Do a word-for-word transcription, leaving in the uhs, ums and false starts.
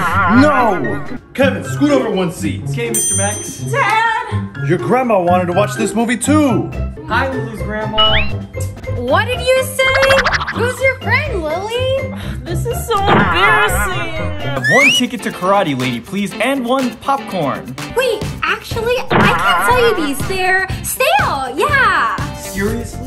No! Kevin, scoot over one seat. Okay, Mister Max. Dad! Your grandma wanted to watch this movie too. Hi, Lulu's grandma. What did you say? Who's your friend, Lily? This is so embarrassing. One ticket to karate, lady, please, and one popcorn. Wait, actually, I can't sell you these. They're stale, yeah. Seriously?